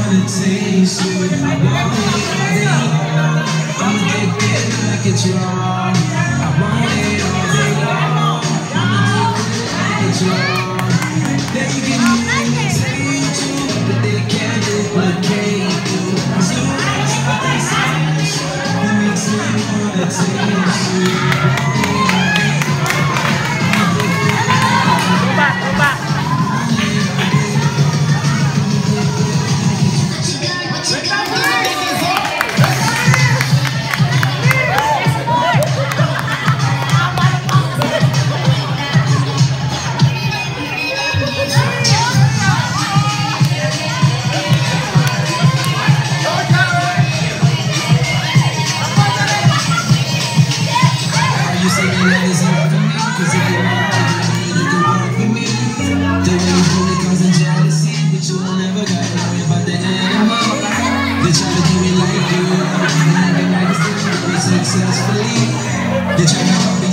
wanna taste you. I want it all day long. I'ma get good like it's wrong. I want it all day long. I'ma get good like it's wrong. They can imitate you, but they can't duplicate you. So that's what they say. That makes me wanna taste you. You say that love is enough for me, cause if you're not right, you can work for me. The way you hold it causing jealousy, but you will never gotta worry about the enemy. They try to do me like you, and every night is to treat me successfully. They try to